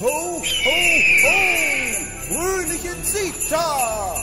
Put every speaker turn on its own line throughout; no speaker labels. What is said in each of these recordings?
ho, ho! Fröhlichen Siegtag!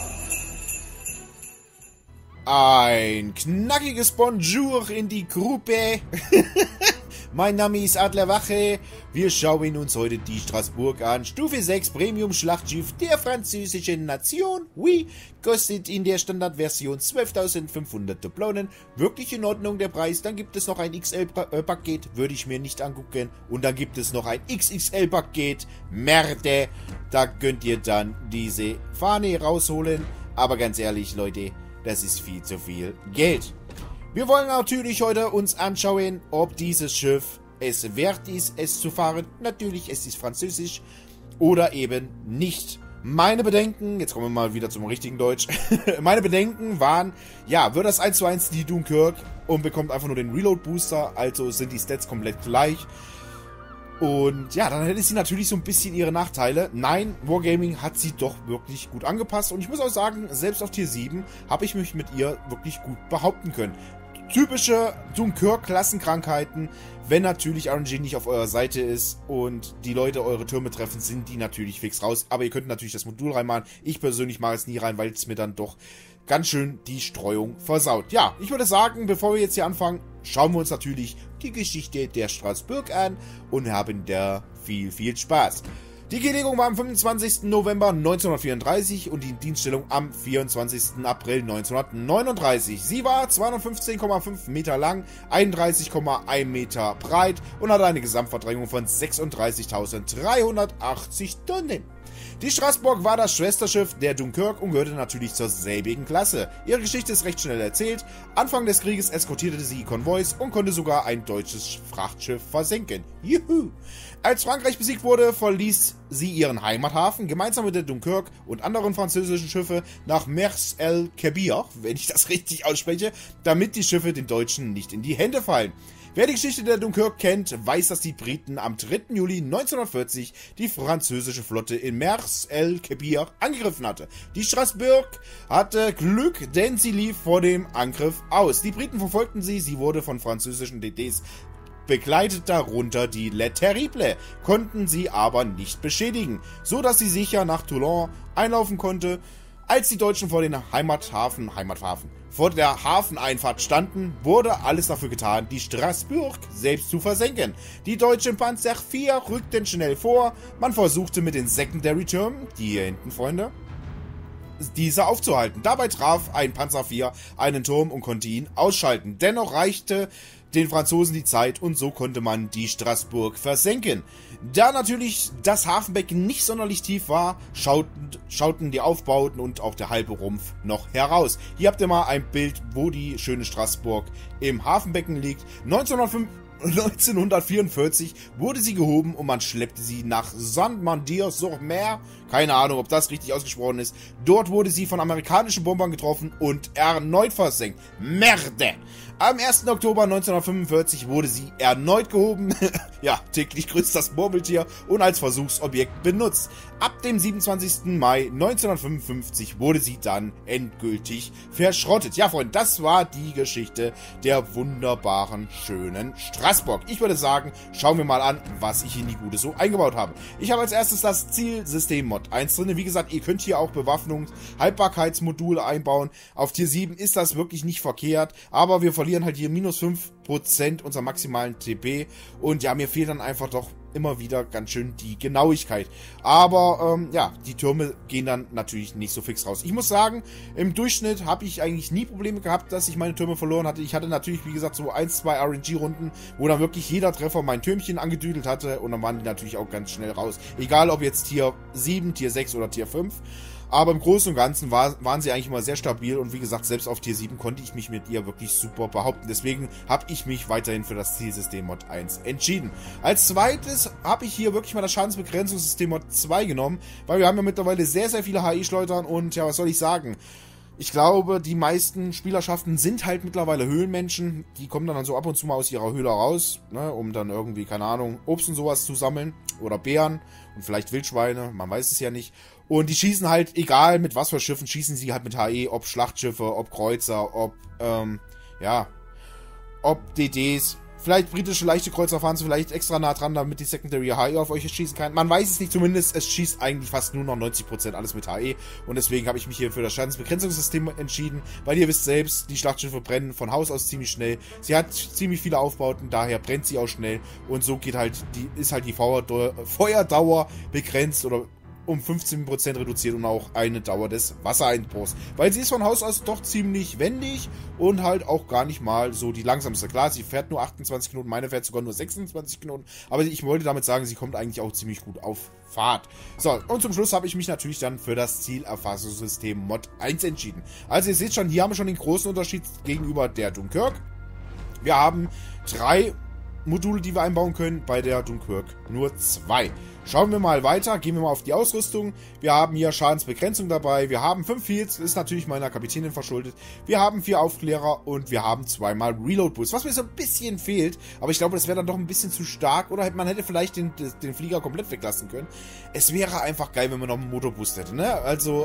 Ein knackiges Bonjour in die Gruppe. Mein Name ist Adler Wache. Wir schauen uns heute die Straßburg an. Stufe 6 Premium Schlachtschiff der französischen Nation. Oui, kostet in der Standardversion 12.500 Dublonen. Wirklich in Ordnung der Preis. Dann gibt es noch ein XL-Paket, würde ich mir nicht angucken. Und dann gibt es noch ein XXL-Paket. Merde. Da könnt ihr dann diese Fahne rausholen. Aber ganz ehrlich, Leute, das ist viel zu viel Geld. Wir wollen natürlich heute uns anschauen, ob dieses Schiff es wert ist, es zu fahren. Natürlich, es ist französisch oder eben nicht. Meine Bedenken, jetzt kommen wir mal wieder zum richtigen Deutsch. Meine Bedenken waren, ja, wird das 1:1 die Dunkirk und bekommt einfach nur den Reload Booster, also sind die Stats komplett gleich. Und ja, dann hätte sie natürlich so ein bisschen ihre Nachteile. Nein, Wargaming hat sie doch wirklich gut angepasst. Und ich muss auch sagen, selbst auf Tier 7 habe ich mich mit ihr wirklich gut behaupten können. Typische Dunkirk-Klassenkrankheiten, wenn natürlich RNG nicht auf eurer Seite ist und die Leute eure Türme treffen, sind die natürlich fix raus. Aber ihr könnt natürlich das Modul reinmachen. Ich persönlich mache es nie rein, weil es mir dann doch ganz schön die Streuung versaut. Ja, ich würde sagen, bevor wir jetzt hier anfangen, schauen wir uns natürlich die Geschichte der Straßburg an und haben da viel, viel Spaß. Die Genehmigung war am 25. November 1934 und die Dienststellung am 24. April 1939. Sie war 215,5 Meter lang, 31,1 Meter breit und hatte eine Gesamtverdrängung von 36.380 Tonnen. Die Straßburg war das Schwesterschiff der Dunkirk und gehörte natürlich zur selbigen Klasse. Ihre Geschichte ist recht schnell erzählt. Anfang des Krieges eskortierte sie Konvois und konnte sogar ein deutsches Frachtschiff versenken. Juhu! Als Frankreich besiegt wurde, verließ sie ihren Heimathafen gemeinsam mit der Dunkirk und anderen französischen Schiffe nach Mers-el-Kebir, wenn ich das richtig ausspreche, damit die Schiffe den Deutschen nicht in die Hände fallen. Wer die Geschichte der Dunkirk kennt, weiß, dass die Briten am 3. Juli 1940 die französische Flotte in Mers-el-Kebir angegriffen hatte. Die Straßburg hatte Glück, denn sie lief vor dem Angriff aus. Die Briten verfolgten sie, sie wurde von französischen DDs begleitet, darunter die Le Terrible, konnten sie aber nicht beschädigen, so dass sie sicher nach Toulon einlaufen konnte. Als die Deutschen vor der Hafeneinfahrt standen, wurde alles dafür getan, die Straßburg selbst zu versenken. Die deutschen Panzer IV rückten schnell vor, man versuchte mit den Secondary Türmen, die hier hinten, Freunde, diese aufzuhalten. Dabei traf ein Panzer IV einen Turm und konnte ihn ausschalten. Dennoch reichte den Franzosen die Zeit und so konnte man die Straßburg versenken. Da natürlich das Hafenbecken nicht sonderlich tief war, schauten die Aufbauten und auch der halbe Rumpf noch heraus. Hier habt ihr mal ein Bild, wo die schöne Straßburg im Hafenbecken liegt. 1944 wurde sie gehoben und man schleppte sie nach Saint-Mandir-sur-Mer. Keine Ahnung, ob das richtig ausgesprochen ist. Dort wurde sie von amerikanischen Bombern getroffen und erneut versenkt. Merde! Am 1. Oktober 1945 wurde sie erneut gehoben. Ja, täglich grüßt das Murmeltier und als Versuchsobjekt benutzt. Ab dem 27. Mai 1955 wurde sie dann endgültig verschrottet. Ja, Freunde, das war die Geschichte der wunderbaren, schönen Straßburg. Ich würde sagen, schauen wir mal an, was ich in die Gute so eingebaut habe. Ich habe als erstes das Zielsystem Mod 1 drin. Wie gesagt, ihr könnt hier auch Bewaffnungs-Haltbarkeitsmodule einbauen. Auf Tier 7 ist das wirklich nicht verkehrt, aber wir verlieren halt hier minus 5% unserer maximalen TP und ja, mir fehlt dann einfach doch immer wieder ganz schön die Genauigkeit. Aber ja, die Türme gehen dann natürlich nicht so fix raus. Ich muss sagen, im Durchschnitt habe ich eigentlich nie Probleme gehabt, dass ich meine Türme verloren hatte. Ich hatte natürlich, wie gesagt, so 1, 2 RNG-Runden, wo dann wirklich jeder Treffer mein Türmchen angedüdelt hatte und dann waren die natürlich auch ganz schnell raus. Egal, ob jetzt Tier 7, Tier 6 oder Tier 5. Aber im Großen und Ganzen waren sie eigentlich immer sehr stabil und wie gesagt, selbst auf Tier 7 konnte ich mich mit ihr wirklich super behaupten. Deswegen habe ich mich weiterhin für das Zielsystem Mod 1 entschieden. Als zweites habe ich hier wirklich mal das Schadensbegrenzungssystem Mod 2 genommen, weil wir haben ja mittlerweile sehr, sehr viele HI-Schleudern und ja, was soll ich sagen? Ich glaube, die meisten Spielerschaften sind halt mittlerweile Höhlenmenschen. Die kommen dann so ab und zu mal aus ihrer Höhle raus, ne, um dann irgendwie, keine Ahnung, Obst und sowas zu sammeln. Oder Bären und vielleicht Wildschweine, man weiß es ja nicht. Und die schießen halt, egal mit was für Schiffen, schießen sie halt mit HE, ob Schlachtschiffe, ob Kreuzer, ob, ob DDs. Vielleicht britische leichte Kreuzer fahren sie vielleicht extra nah dran, damit die Secondary HE auf euch schießen kann. Man weiß es nicht, zumindest es schießt eigentlich fast nur noch 90% alles mit HE. Und deswegen habe ich mich hier für das Schadensbegrenzungssystem entschieden, weil ihr wisst selbst, die Schlachtschiffe brennen von Haus aus ziemlich schnell. Sie hat ziemlich viele Aufbauten, daher brennt sie auch schnell. Und so geht halt ist halt die Feuerdauer begrenzt oder um 15% reduziert und auch eine Dauer des Wassereinbruchs. Weil sie ist von Haus aus doch ziemlich wendig und halt auch gar nicht mal so die langsamste. Klar, sie fährt nur 28 Knoten, meine fährt sogar nur 26 Knoten, aber ich wollte damit sagen, sie kommt eigentlich auch ziemlich gut auf Fahrt. So, und zum Schluss habe ich mich natürlich dann für das Zielerfassungssystem Mod 1 entschieden. Also ihr seht schon, hier haben wir schon den großen Unterschied gegenüber der Dunkirk. Wir haben 3 Module, die wir einbauen können, bei der Dunkirk nur 2. Schauen wir mal weiter, gehen wir mal auf die Ausrüstung. Wir haben hier Schadensbegrenzung dabei, wir haben 5 Heals, ist natürlich meiner Kapitänin verschuldet. Wir haben 4 Aufklärer und wir haben 2-mal Reload Boost, was mir so ein bisschen fehlt. Aber ich glaube, das wäre dann doch ein bisschen zu stark oder man hätte vielleicht den Flieger komplett weglassen können. Es wäre einfach geil, wenn man noch einen Motorboost hätte, ne? Also,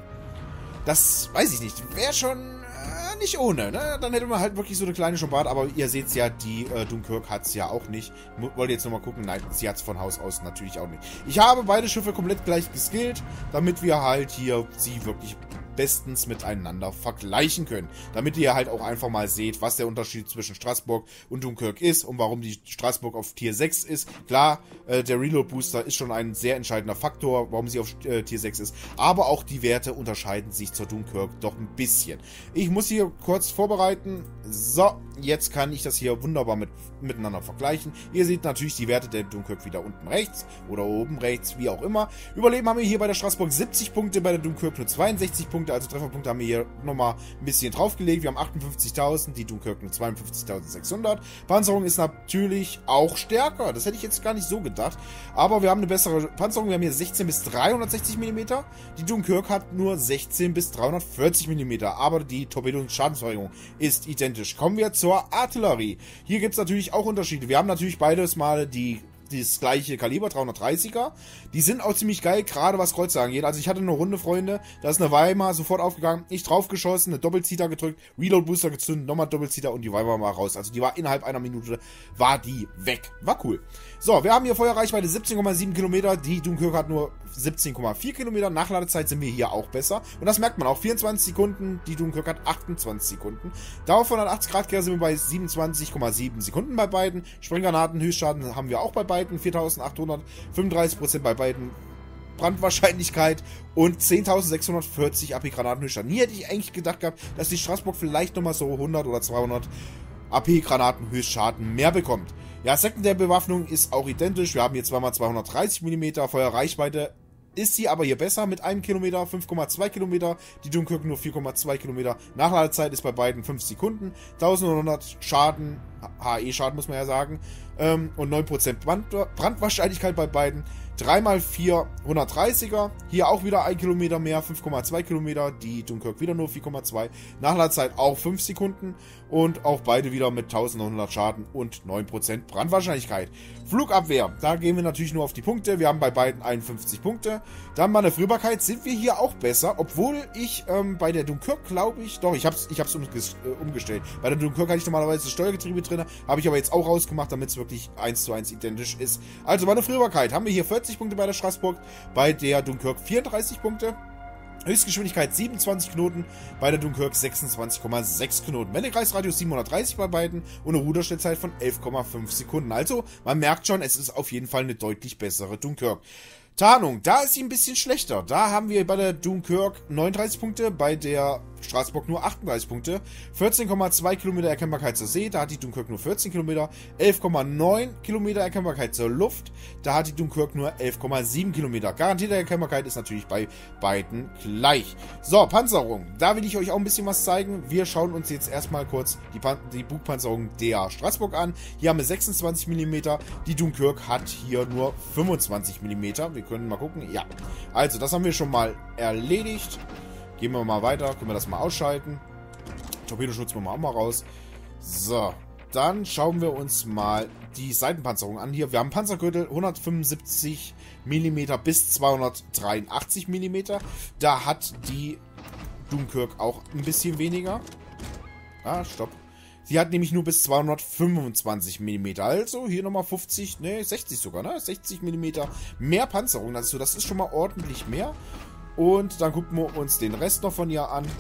das weiß ich nicht, wäre schon nicht ohne, ne? Dann hätte man halt wirklich so eine kleine Schombard, aber ihr seht ja, die Dunkirk hat es ja auch nicht. Wollt ihr jetzt nochmal gucken? Nein, sie hat es von Haus aus natürlich auch nicht. Ich habe beide Schiffe komplett gleich geskillt, damit wir halt hier sie wirklich bestens miteinander vergleichen können. Damit ihr halt auch einfach mal seht, was der Unterschied zwischen Straßburg und Dunkirk ist und warum die Straßburg auf Tier 6 ist. Klar, der Reload Booster ist schon ein sehr entscheidender Faktor, warum sie auf Tier 6 ist. Aber auch die Werte unterscheiden sich zur Dunkirk doch ein bisschen. Ich muss hier kurz vorbereiten. So, jetzt kann ich das hier wunderbar miteinander vergleichen. Ihr seht natürlich die Werte der Dunkirk wieder unten rechts oder oben rechts, wie auch immer. Überleben haben wir hier bei der Straßburg 70 Punkte, bei der Dunkirk nur 62 Punkte. Also Trefferpunkte haben wir hier nochmal ein bisschen draufgelegt. Wir haben 58.000, die Dunkirk nur 52.600. Panzerung ist natürlich auch stärker. Das hätte ich jetzt gar nicht so gedacht. Aber wir haben eine bessere Panzerung. Wir haben hier 16 bis 360 mm. Die Dunkirk hat nur 16 bis 340 mm. Aber die Torpedo- und Schadensverringerung ist identisch. Kommen wir zur Artillerie. Hier gibt es natürlich auch Unterschiede. Wir haben natürlich beides mal das gleiche Kaliber, 330er. Die sind auch ziemlich geil, gerade was Kreuzer angeht. Also ich hatte eine Runde, Freunde, da ist eine Weimar sofort aufgegangen, ich draufgeschossen, eine Doppelzieher gedrückt, Reload Booster gezündet, nochmal Doppelzieher und die Weimar war raus. Also die war innerhalb einer Minute, war die weg. War cool. So, wir haben hier Feuerreichweite 17,7 Kilometer, die Dunkirk hat nur 17,4 Kilometer. Nachladezeit sind wir hier auch besser. Und das merkt man auch, 24 Sekunden, die Dunkirk hat 28 Sekunden. Dauer von 180 Grad Kehr sind wir bei 27,7 Sekunden bei beiden. Sprenggranaten, Höchstschaden haben wir auch bei beiden, 4.800, 35% bei beiden. Brandwahrscheinlichkeit und 10.640 AP Granatenhöchstschaden. Nie hätte ich eigentlich gedacht gehabt, dass die Straßburg vielleicht nochmal so 100 oder 200 AP Granatenhöchstschaden mehr bekommt. Ja, Sekundärbewaffnung ist auch identisch. Wir haben hier zweimal 230 mm Feuerreichweite. Ist sie aber hier besser mit 1 Kilometer, 5,2 Kilometer. Die Dunkirk nur 4,2 Kilometer. Nachladezeit ist bei beiden 5 Sekunden. 1900 Schaden, HE-Schaden muss man ja sagen. Und 9% Brandwahrscheinlichkeit bei beiden. 3x4 130er. Hier auch wieder 1 Kilometer mehr, 5,2 Kilometer. Die Dunkirk wieder nur 4,2. Nachladezeit auch 5 Sekunden. Und auch beide wieder mit 1900 Schaden und 9% Brandwahrscheinlichkeit. Flugabwehr, da gehen wir natürlich nur auf die Punkte. Wir haben bei beiden 51 Punkte. Dann Manövrierbarkeit sind wir hier auch besser. Obwohl ich bei der Dunkirk, glaube ich, doch, ich hab's umgestellt. Bei der Dunkirk hatte ich normalerweise das Steuergetriebe drin. Habe ich aber jetzt auch rausgemacht, damit es wirklich 1:1 identisch ist. Also Manövrierbarkeit haben wir hier 40 Punkte bei der Straßburg. Bei der Dunkirk 34 Punkte. Höchstgeschwindigkeit 27 Knoten, bei der Dunkirk 26,6 Knoten. Wendekreisradius 730 bei beiden und eine Ruderstellzeit von 11,5 Sekunden. Also, man merkt schon, es ist auf jeden Fall eine deutlich bessere Dunkirk. Tarnung, da ist sie ein bisschen schlechter. Da haben wir bei der Dunkirk 39 Punkte, bei der Straßburg nur 38 Punkte. 14,2 Kilometer Erkennbarkeit zur See, da hat die Dunkirk nur 14 Kilometer. 11,9 Kilometer Erkennbarkeit zur Luft, da hat die Dunkirk nur 11,7 Kilometer. Garantierte Erkennbarkeit ist natürlich bei beiden gleich. So, Panzerung, da will ich euch auch ein bisschen was zeigen. Wir schauen uns jetzt erstmal kurz die Bugpanzerung der Straßburg an. Hier haben wir 26 mm, die Dunkirk hat hier nur 25 mm. Wir können mal gucken, ja. Also, das haben wir schon mal erledigt. Gehen wir mal weiter, können wir das mal ausschalten. Torpedoschutz machen wir auch mal raus. So, dann schauen wir uns mal die Seitenpanzerung an. Hier, wir haben Panzergürtel 175 mm bis 283 mm. Da hat die Dunkirk auch ein bisschen weniger. Ah, stopp. Sie hat nämlich nur bis 225 mm. Also hier nochmal 50, ne, 60 sogar, ne? 60 mm mehr Panzerung. Also das ist schon mal ordentlich mehr. Und dann gucken wir uns den Rest noch von ihr an.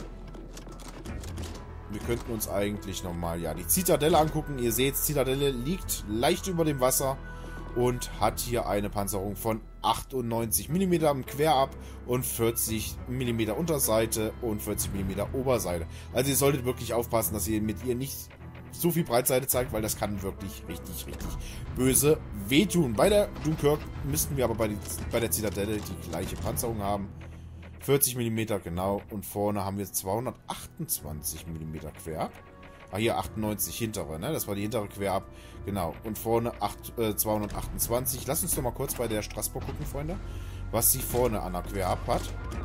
Wir könnten uns eigentlich nochmal, ja, die Zitadelle angucken. Ihr seht, Zitadelle liegt leicht über dem Wasser und hat hier eine Panzerung von 98 mm im Querab und 40 mm Unterseite und 40 mm Oberseite. Also ihr solltet wirklich aufpassen, dass ihr mit ihr nicht so viel Breitseite zeigt, weil das kann wirklich richtig, richtig böse wehtun. Bei der Dunkirk müssten wir aber bei der Zitadelle die gleiche Panzerung haben. 40 mm, genau. Und vorne haben wir 228 mm Querab. Ah, hier 98 hintere, ne? Das war die hintere Querab. Genau. Und vorne 228. Lass uns doch mal kurz bei der Straßburg gucken, Freunde. Was sie vorne an der Querab hat.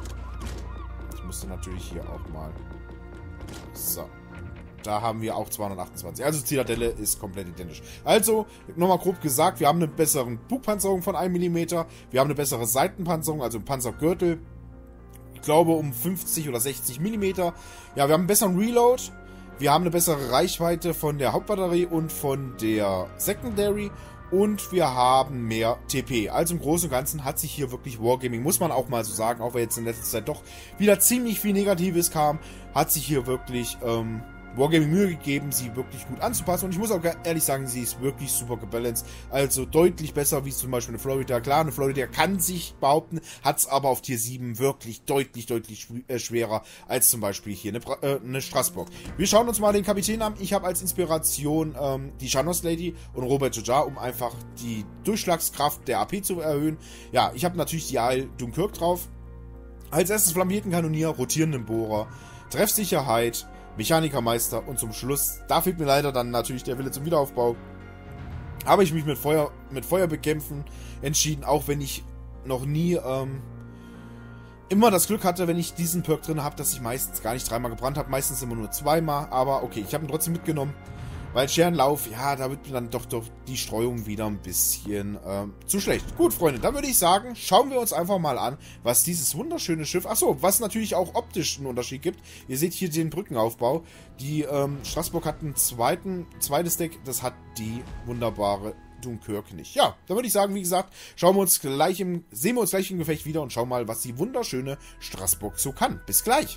Ich musste natürlich hier auch mal... So. Da haben wir auch 228. Also Zitadelle ist komplett identisch. Also, nochmal grob gesagt, wir haben eine bessere Bugpanzerung von 1 mm. Wir haben eine bessere Seitenpanzerung, also einen Panzergürtel. Ich glaube um 50 oder 60 mm. Ja, wir haben einen besseren Reload. Wir haben eine bessere Reichweite von der Hauptbatterie und von der Secondary. Und wir haben mehr TP. Also im Großen und Ganzen hat sich hier wirklich Wargaming, muss man auch mal so sagen, auch wenn jetzt in letzter Zeit doch wieder ziemlich viel Negatives kam, hat sich hier wirklich Wargaming Mühe gegeben, sie wirklich gut anzupassen. Und ich muss auch ehrlich sagen, sie ist wirklich super gebalanced. Also deutlich besser wie zum Beispiel eine Florida. Klar, eine Florida kann sich behaupten, hat es aber auf Tier 7 wirklich deutlich schwerer als zum Beispiel hier eine Strasbourg. Wir schauen uns mal den Kapitän an. Ich habe als Inspiration die Shanos Lady und Robert Jojar, um einfach die Durchschlagskraft der AP zu erhöhen. Ja, ich habe natürlich die Isle Dunkirk drauf. Als erstes flammierten Kanonier, rotierenden Bohrer, Treffsicherheit, Mechanikermeister und zum Schluss, da fehlt mir leider dann natürlich der Wille zum Wiederaufbau, habe ich mich mit Feuer bekämpfen entschieden, auch wenn ich noch nie immer das Glück hatte, wenn ich diesen Perk drin habe, dass ich meistens gar nicht dreimal gebrannt habe, meistens immer nur zweimal, aber okay, ich habe ihn trotzdem mitgenommen, weil Scherenlauf, ja, da wird mir dann doch die Streuung wieder ein bisschen zu schlecht. Gut, Freunde, dann würde ich sagen, schauen wir uns einfach mal an, was dieses wunderschöne Schiff, achso, was natürlich auch optisch einen Unterschied gibt. Ihr seht hier den Brückenaufbau. Die Strasbourg hat ein zweites Deck, das hat die wunderbare Dunkirk nicht. Ja, dann würde ich sagen, wie gesagt, sehen wir uns gleich im Gefecht wieder und schauen mal, was die wunderschöne Strasbourg so kann. Bis gleich!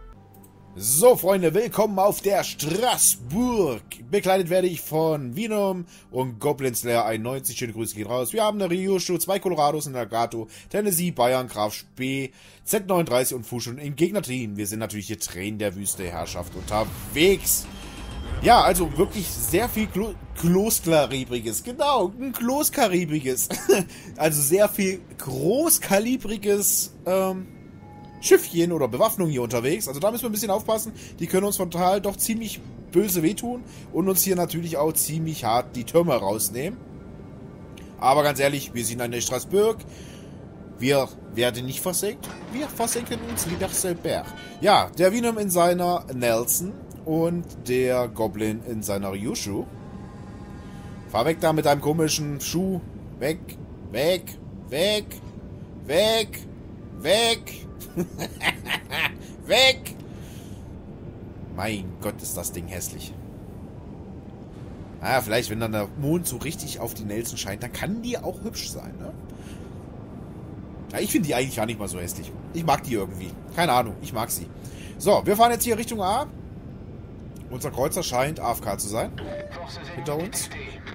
So, Freunde, willkommen auf der Strasbourg. Bekleidet werde ich von Venom und Goblin Slayer 91. Schöne Grüße gehen raus. Wir haben eine Ryushu, 2 Colorados in Nagato, Tennessee, Bayern, Graf Spee, Z39 und Fushun im Gegnerteam. Wir sind natürlich hier Tränen der Wüste Herrschaft unterwegs. Ja, also wirklich sehr viel Kloskalibriges. Genau, ein Kloskalibriges. Also sehr viel großkalibriges, Schiffchen oder Bewaffnung hier unterwegs. Also da müssen wir ein bisschen aufpassen. Die können uns frontal doch ziemlich böse wehtun und uns hier natürlich auch ziemlich hart die Türme rausnehmen. Aber ganz ehrlich, wir sind eine Strasbourg. Wir werden nicht versenkt. Wir versenken uns lieber selber. Ja, der Venom in seiner Nelson und der Goblin in seiner Ryushu. Fahr weg da mit deinem komischen Schuh. Weg, weg, weg, weg, weg. Weg! Mein Gott, ist das Ding hässlich. Naja, vielleicht, wenn dann der Mond so richtig auf die Nelson scheint, dann kann die auch hübsch sein, ne? Ja, ich finde die eigentlich gar nicht mal so hässlich. Ich mag die irgendwie. Keine Ahnung, ich mag sie. So, wir fahren jetzt hier Richtung A. Unser Kreuzer scheint AFK zu sein. Hinter uns.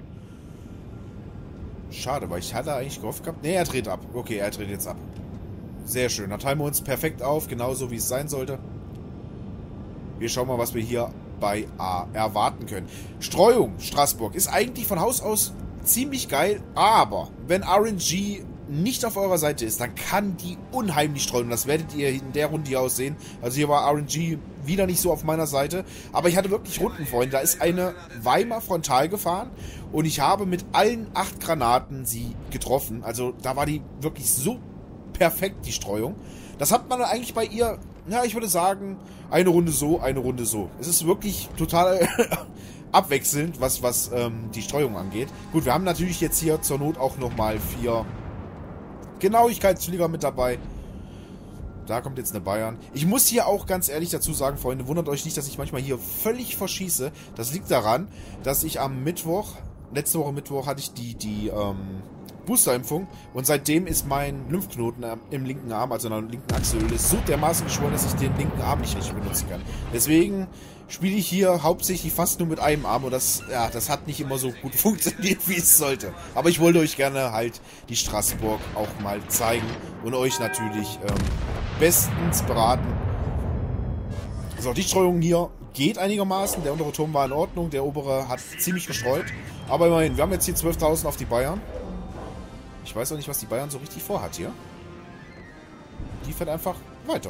Schade, weil ich hatte eigentlich gehofft gehabt... Ne, er dreht ab. Okay, er dreht jetzt ab. Sehr schön. Dann teilen wir uns perfekt auf, genauso wie es sein sollte. Wir schauen mal, was wir hier bei A erwarten können. Streuung, Strasbourg, ist eigentlich von Haus aus ziemlich geil, aber wenn RNG nicht auf eurer Seite ist, dann kann die unheimlich streuen. Das werdet ihr in der Runde hier aussehen. Also hier war RNG wieder nicht so auf meiner Seite. Aber ich hatte wirklich Runden, Freunde. Da ist eine Weimar frontal gefahren und ich habe mit allen 8 Granaten sie getroffen. Also da war die wirklich so perfekt, die Streuung. Das hat man eigentlich bei ihr, ja, ich würde sagen, eine Runde so, eine Runde so. Es ist wirklich total abwechselnd, was die Streuung angeht. Gut, wir haben natürlich jetzt hier zur Not auch nochmal 4 Genauigkeitsflieger mit dabei. Da kommt jetzt eine Bayern. Ich muss hier auch ganz ehrlich dazu sagen, Freunde, wundert euch nicht, dass ich manchmal hier völlig verschieße. Das liegt daran, dass ich am Mittwoch, letzte Woche Mittwoch, hatte ich die Boosterimpfung und seitdem ist mein Lymphknoten im linken Arm, also in der linken Achselhöhle, so dermaßen geschwollen, dass ich den linken Arm nicht richtig benutzen kann. Deswegen spiele ich hier hauptsächlich fast nur mit einem Arm und das hat nicht immer so gut funktioniert, wie es sollte. Aber ich wollte euch gerne halt die Straßburg auch mal zeigen und euch natürlich bestens beraten. So, die Streuung hier geht einigermaßen. Der untere Turm war in Ordnung, der obere hat ziemlich gestreut. Aber immerhin, wir haben jetzt hier 12.000 auf die Bayern. Ich weiß auch nicht, was die Bayern so richtig vorhat hier. Die fährt einfach weiter.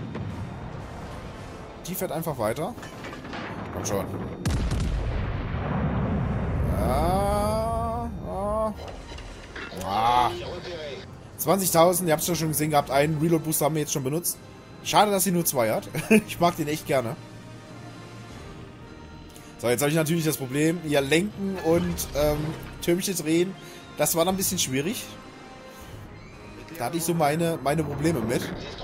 Die fährt einfach weiter. Komm schon. 20.000, ihr habt es ja schon gesehen gehabt. Einen Reload-Booster haben wir jetzt schon benutzt. Schade, dass sie nur 2 hat. Ich mag den echt gerne. So, jetzt habe ich natürlich das Problem, hier lenken und Türmchen drehen. Das war dann ein bisschen schwierig. Da hatte ich so meine Probleme mit.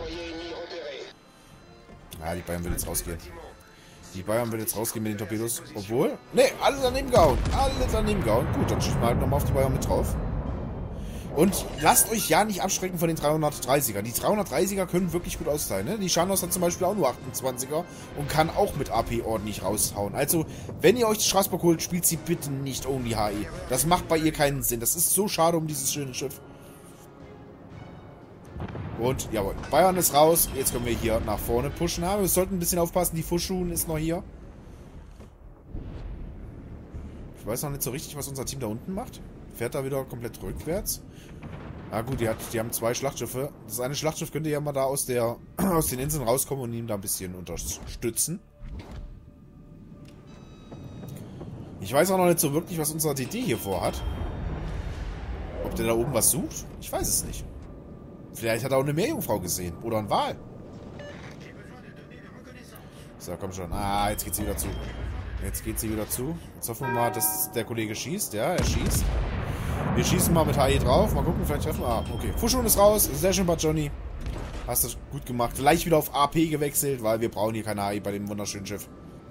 Ja, die Bayern will jetzt rausgehen. Die Bayern will jetzt rausgehen mit den Torpedos. Obwohl... Ne, alle daneben gehauen. Alle daneben gehauen. Gut, dann schießen wir halt nochmal auf die Bayern mit drauf. Und lasst euch ja nicht abschrecken von den 330er. Die 330er können wirklich gut austeilen. Ne? Die Scharnos hat zum Beispiel auch nur 28er und kann auch mit AP ordentlich raushauen. Also, wenn ihr euch die Straßburg holt, spielt sie bitte nicht Only HE. Das macht bei ihr keinen Sinn. Das ist so schade um dieses schöne Schiff. Und, jawohl, Bayern ist raus. Jetzt können wir hier nach vorne pushen. Aber wir sollten ein bisschen aufpassen. Die Fuschschuhen ist noch hier. Ich weiß noch nicht so richtig, was unser Team da unten macht. Fährt da wieder komplett rückwärts. Na gut, die haben 2 Schlachtsschiffe. Das eine Schlachtschiff könnte ja mal da aus den Inseln rauskommen und ihn da ein bisschen unterstützen. Ich weiß auch noch nicht so wirklich, was unser DD hier vorhat. Ob der da oben was sucht? Ich weiß es nicht. Vielleicht hat er auch eine Meerjungfrau gesehen. Oder ein Wal. So, komm schon. Ah, jetzt geht sie wieder zu. Jetzt geht sie wieder zu. Jetzt hoffen wir mal, dass der Kollege schießt. Ja, er schießt. Wir schießen mal mit HE drauf. Mal gucken, vielleicht treffen wir. Ah, okay. Fuschon ist raus. Sehr schön, bei Johnny. Hast du gut gemacht. Gleich wieder auf AP gewechselt, weil wir brauchen hier keine HE bei dem wunderschönen Schiff.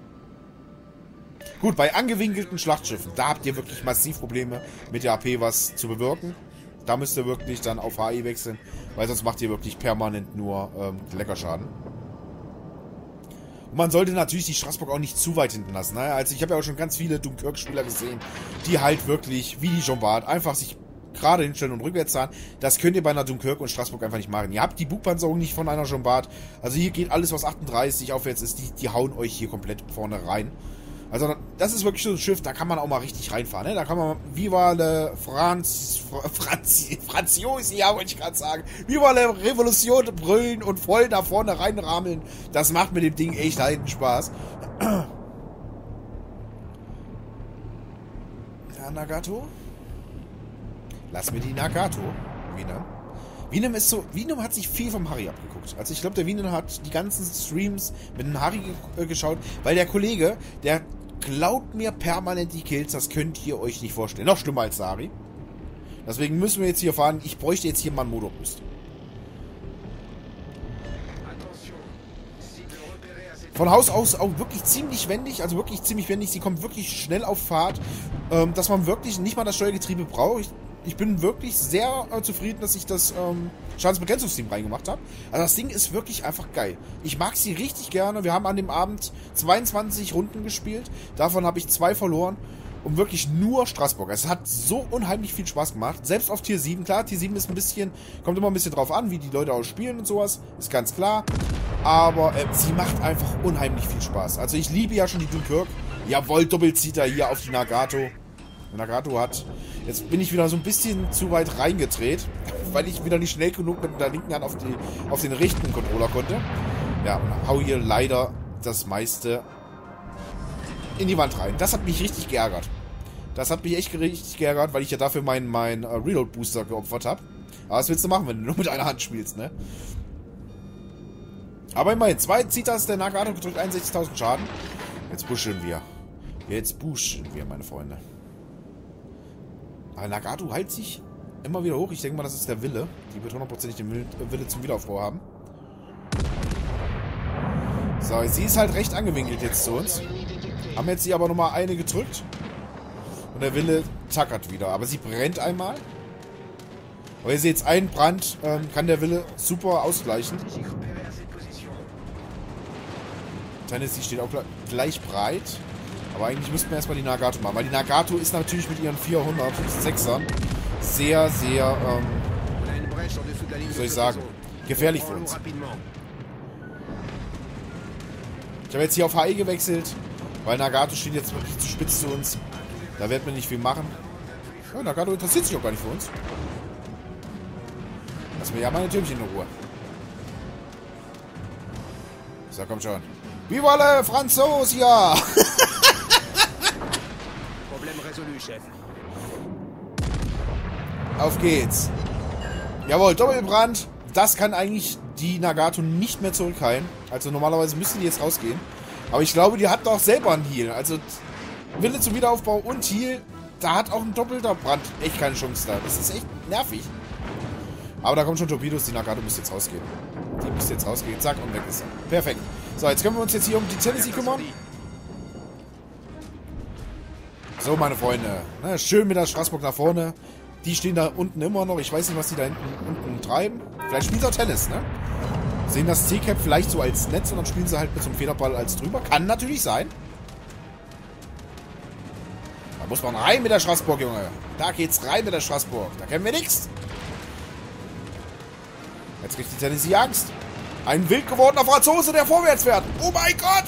Gut, bei angewinkelten Schlachtschiffen, da habt ihr wirklich massiv Probleme mit der AP was zu bewirken. Da müsst ihr wirklich dann auf HE wechseln, weil sonst macht ihr wirklich permanent nur Leckerschaden. Und man sollte natürlich die Straßburg auch nicht zu weit hinten lassen. Ne? Also ich habe ja auch schon ganz viele Dunkirk-Spieler gesehen, die halt wirklich, wie die Jean Bart, einfach sich gerade hinstellen und rückwärts fahren. Das könnt ihr bei einer Dunkirk und Straßburg einfach nicht machen. Ihr habt die Bugpanzerung nicht von einer Jean Bart. Also hier geht alles, was 38 aufwärts ist, die hauen euch hier komplett vorne rein. Also das ist wirklich so ein Schiff, da kann man auch mal richtig reinfahren. Ne? Da kann man Viva le Franziosi, ja, wollte ich gerade sagen. Viva le Revolution brüllen und voll da vorne reinrameln. Das macht mit dem Ding echt heiden Spaß. Ja, Nagato? Lass mir die Nagato. Wienum ist so... Wienum hat sich viel vom Harry abgeguckt. Also ich glaube, der Wienum hat die ganzen Streams mit dem Harry geschaut, weil der Kollege, der klaut mir permanent die Kills, das könnt ihr euch nicht vorstellen. Noch schlimmer als Harry. Deswegen müssen wir jetzt hier fahren. Ich bräuchte jetzt hier mal einen Motorboost. Von Haus aus auch wirklich ziemlich wendig, also wirklich ziemlich wendig. Sie kommt wirklich schnell auf Fahrt, dass man wirklich nicht mal das Steuergetriebe braucht. Ich bin wirklich sehr zufrieden, dass ich das Schadensbegrenzungsteam reingemacht habe. Also das Ding ist wirklich einfach geil. Ich mag sie richtig gerne. Wir haben an dem Abend 22 Runden gespielt. Davon habe ich 2 verloren. Und wirklich nur Straßburg. Es hat so unheimlich viel Spaß gemacht. Selbst auf Tier 7. Klar, Tier 7 ist ein bisschen, kommt immer ein bisschen drauf an, wie die Leute auch spielen und sowas. Ist ganz klar. Aber sie macht einfach unheimlich viel Spaß. Also ich liebe ja schon die Dunkirk. Jawohl, Doppelzieher hier auf die Nagato. Nagato hat... Jetzt bin ich wieder so ein bisschen zu weit reingedreht, weil ich wieder nicht schnell genug mit der linken Hand auf den rechten Controller konnte. Ja, und hau hier leider das meiste in die Wand rein. Das hat mich richtig geärgert. Das hat mich echt richtig geärgert, weil ich ja dafür meinen Reload-Booster geopfert habe. Aber was willst du machen, wenn du nur mit einer Hand spielst, ne? Aber immerhin, 2 Zitas der Nagato gedrückt 61.000 Schaden. Jetzt pushen wir. Jetzt pushen wir, meine Freunde. Aber Nagato heilt sich immer wieder hoch. Ich denke mal, das ist der Wille. Die wird hundertprozentig den Wille zum Wiederaufbau haben. So, sie ist halt recht angewinkelt jetzt zu uns. Haben jetzt sie aber nochmal eine gedrückt. Und der Wille tackert wieder. Aber sie brennt einmal. Aber ihr seht, einen Brand kann der Wille super ausgleichen. Tennessee steht auch gleich breit. Aber eigentlich müssten wir erstmal die Nagato machen. Weil die Nagato ist natürlich mit ihren 406ern sehr, sehr, wie soll ich sagen, gefährlich für uns. Ich habe jetzt hier auf HE gewechselt, weil Nagato steht jetzt wirklich zu spitz zu uns. Da werden wir nicht viel machen. Ja, Nagato interessiert sich auch gar nicht für uns. Lassen wir ja meine Türmchen in Ruhe. So, komm schon. Viva le Franzos, ja!
Problem résolu, Chef.
Auf geht's. Jawohl, Doppelbrand. Das kann eigentlich die Nagato nicht mehr zurückhalten. Also normalerweise müsste die jetzt rausgehen. Aber ich glaube, die hat doch selber einen Heal. Also Wille zum Wiederaufbau und Heal. Da hat auch ein doppelter Brand echt keine Chance da. Das ist echt nervig. Aber da kommen schon Torpedos. Die Nagato müsste jetzt rausgehen. Die müsste jetzt rausgehen. Zack, und weg ist er. Perfekt. So, jetzt können wir uns jetzt hier um die Tennessee kümmern. So, meine Freunde. Ne, schön mit der Straßburg nach vorne. Die stehen da unten immer noch. Ich weiß nicht, was die da unten treiben. Vielleicht spielen sie auch Tennis, ne? Sehen das C-Cap vielleicht so als Netz und dann spielen sie halt mit so einem Federball als drüber. Kann natürlich sein. Da muss man rein mit der Straßburg, Junge. Da geht's rein mit der Straßburg. Da kennen wir nichts. Jetzt kriegt die Tennessee Angst. Ein wild gewordener Franzose, der vorwärts fährt. Oh mein Gott!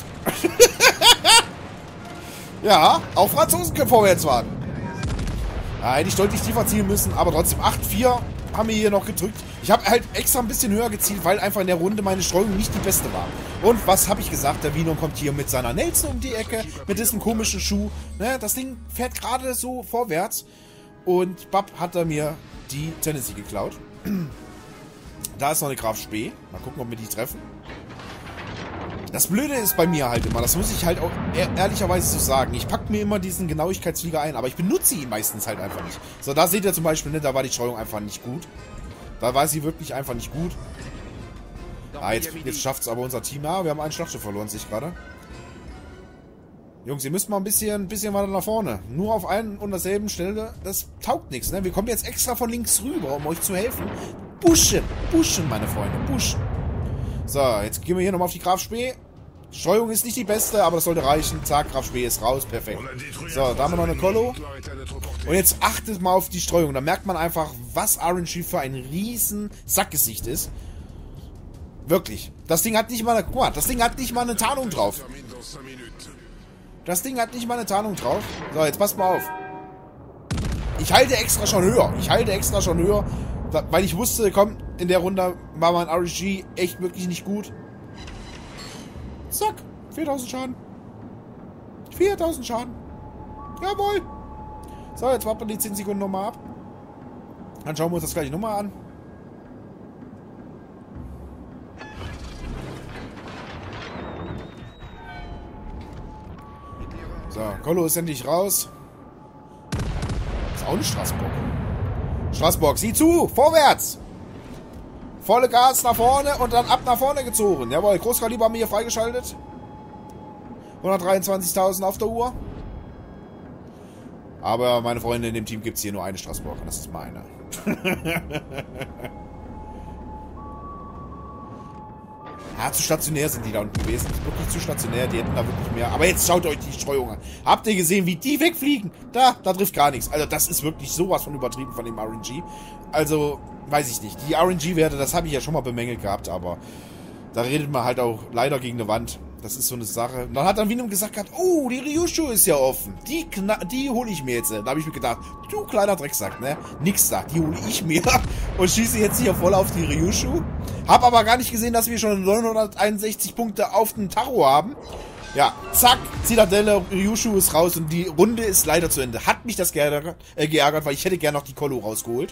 Ja, auch Franzosen können vorwärts fahren. Da hätte ich deutlich tiefer zielen müssen, aber trotzdem 8-4 haben wir hier noch gedrückt. Ich habe halt extra ein bisschen höher gezielt, weil einfach in der Runde meine Streuung nicht die beste war. Und was habe ich gesagt? Der Wiener kommt hier mit seiner Nelson um die Ecke, mit diesem komischen Schuh. Ne, das Ding fährt gerade so vorwärts. Und Bab hat er mir die Tennessee geklaut. Da ist noch eine Graf Spee. Mal gucken, ob wir die treffen. Das Blöde ist bei mir halt immer, das muss ich halt auch ehrlicherweise so sagen. Ich packe mir immer diesen Genauigkeitsflieger ein, aber ich benutze ihn meistens halt einfach nicht. So, da seht ihr zum Beispiel, ne, da war die Streuung einfach nicht gut. Da war sie wirklich einfach nicht gut. Ah, jetzt schafft es aber unser Team. Ja, wir haben ein Schlachtschiff verloren, sehe ich gerade. Jungs, ihr müsst mal ein bisschen weiter nach vorne. Nur auf einen und derselben Stelle, das taugt nichts, ne? Wir kommen jetzt extra von links rüber, um euch zu helfen. Pushen, meine Freunde, pushen. So, jetzt gehen wir hier nochmal auf die Graf Spee. Streuung ist nicht die beste, aber das sollte reichen. Zack, Graf Spee ist raus, perfekt. So, da haben wir noch eine Kollo. Und jetzt achtet mal auf die Streuung. Da merkt man einfach, was RNG für ein riesen Sackgesicht ist. Wirklich. Das Ding hat nicht mal eine... Guck mal, das Ding hat nicht mal eine Tarnung drauf. Das Ding hat nicht mal eine Tarnung drauf. So, jetzt passt mal auf. Ich halte extra schon höher. Weil ich wusste, komm, in der Runde war mein RNG echt wirklich nicht gut. Zack, 4000 Schaden. 4000 Schaden. Jawohl. So, jetzt warten wir die 10 Sekunden nochmal ab. Dann schauen wir uns das gleich nochmal an. So, Kollo ist endlich raus. Ist auch eine Straßburg. Straßburg, sieh zu! Vorwärts! Volle Gas nach vorne und dann ab nach vorne gezogen. Jawohl, Großkaliber haben wir hier freigeschaltet. 123.000 auf der Uhr. Aber, meine Freunde, in dem Team gibt es hier nur eine Straßburg. Und das ist meine. Ja, zu stationär sind die da unten gewesen. Wirklich zu stationär, die hätten da wirklich mehr. Aber jetzt schaut euch die Streuung an. Habt ihr gesehen, wie die wegfliegen? Da trifft gar nichts. Also das ist wirklich sowas von übertrieben von dem RNG. Also, weiß ich nicht. Die RNG-Werte, das habe ich ja schon mal bemängelt gehabt, aber da redet man halt auch leider gegen eine Wand. Das ist so eine Sache. Und dann hat dann Venom gesagt gehabt, oh, die Ryushu ist ja offen. Die hole ich mir jetzt. Da habe ich mir gedacht, du kleiner Drecksack, ne? Nix da, die hole ich mir. Und schieße jetzt hier voll auf die Ryushu. Hab aber gar nicht gesehen, dass wir schon 961 Punkte auf dem Tacho haben. Ja, zack, Zitadelle, Ryushu ist raus und die Runde ist leider zu Ende. Hat mich das geärgert, weil ich hätte gerne noch die Kollo rausgeholt.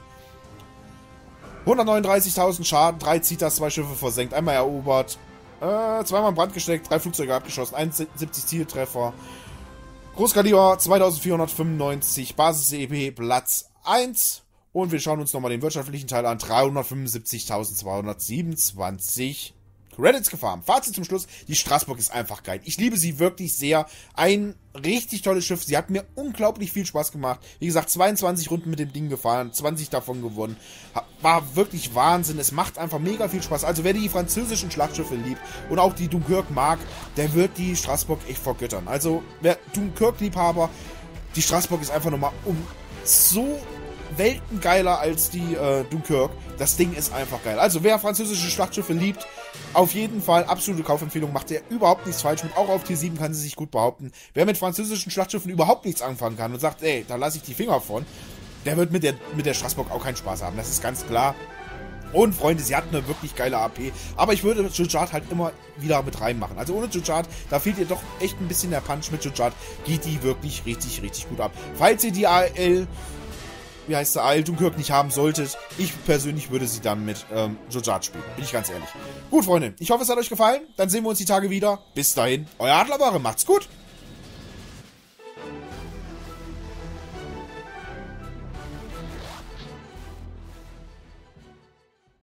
139.000 Schaden, 3 Zitas, 2 Schiffe versenkt, einmal erobert. Zweimal in Brand gesteckt, 3 Flugzeuge abgeschossen, 71 Zieltreffer. Großkaliber 2495, Basis-EP Platz 1. Und wir schauen uns nochmal den wirtschaftlichen Teil an. 375.227 Credits gefarmt. Fazit zum Schluss, die Straßburg ist einfach geil. Ich liebe sie wirklich sehr. Ein richtig tolles Schiff. Sie hat mir unglaublich viel Spaß gemacht. Wie gesagt, 22 Runden mit dem Ding gefahren, 20 davon gewonnen. War wirklich Wahnsinn. Es macht einfach mega viel Spaß. Also wer die französischen Schlachtschiffe liebt und auch die Dunkirk mag, der wird die Straßburg echt vergöttern. Also wer Dunkirk-Liebhaber, die Straßburg ist einfach nochmal so weltengeiler als die Dunkirk. Das Ding ist einfach geil. Also wer französische Schlachtschiffe liebt, auf jeden Fall absolute Kaufempfehlung. Macht der überhaupt nichts falsch mit. Auch auf Tier 7 kann sie sich gut behaupten. Wer mit französischen Schlachtschiffen überhaupt nichts anfangen kann und sagt, ey, da lasse ich die Finger von, der wird mit der Straßburg auch keinen Spaß haben. Das ist ganz klar. Und Freunde, sie hat eine wirklich geile AP. Aber ich würde Jujart halt immer wieder mit reinmachen. Also ohne Jujart, da fehlt ihr doch echt ein bisschen der Punch. Mit Jujart geht die wirklich richtig, richtig gut ab. Falls ihr die AL Dunkirk nicht haben solltet, ich persönlich würde sie dann mit Jujart spielen. Bin ich ganz ehrlich. Gut, Freunde, ich hoffe, es hat euch gefallen. Dann sehen wir uns die Tage wieder. Bis dahin, euer Adlerbare. Macht's gut.